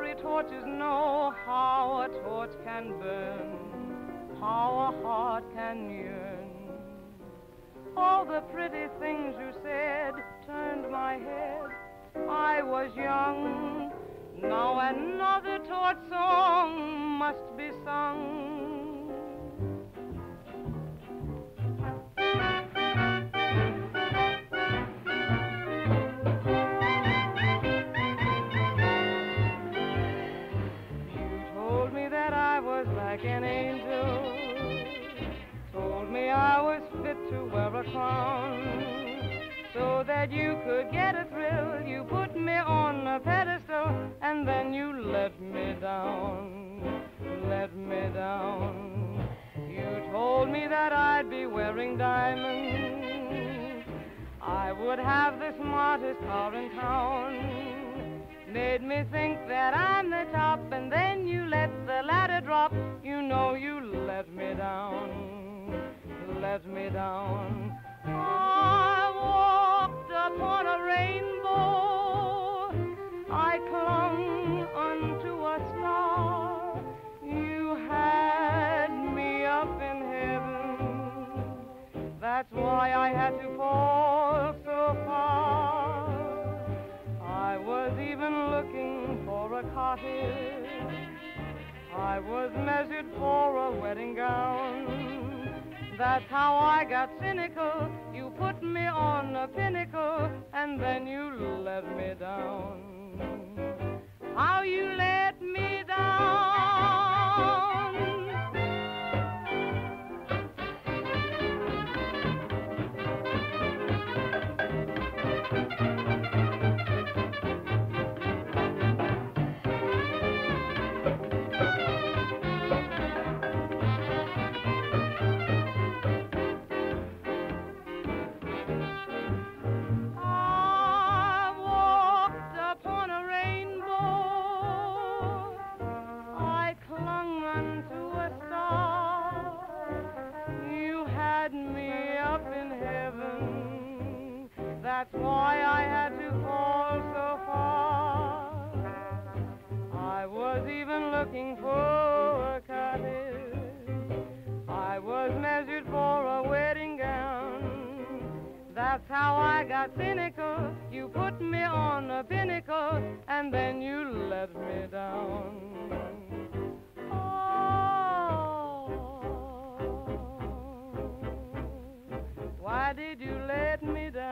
ordinary torches know how a torch can burn, how a heart can yearn. All the pretty things you said turned my head. I was young. Now another torch song must be sung. You told me that I was like an angel, told me I was fit to wear a crown, so that you could get a thrill. You put me on a pedestal, and then you let me down, let me down. You told me that I'd be wearing diamonds, I would have the smartest car in town, made me think that I'm the top, and then you let the ladder drop. You know you let me down, let me down. I walked upon a rainbow, I clung unto a star. You had me up in heaven, that's why I had to fall so far. I was even looking for a cottage, I was measured for a wedding gown. That's how I got cynical. You put me on a pinnacle, and then you let me down. How you let me down. That's why I had to fall so far. I was even looking for a cottage, I was measured for a wedding gown. That's how I got cynical. You put me on a pinnacle, and then you let me down. Oh, why did you let me down?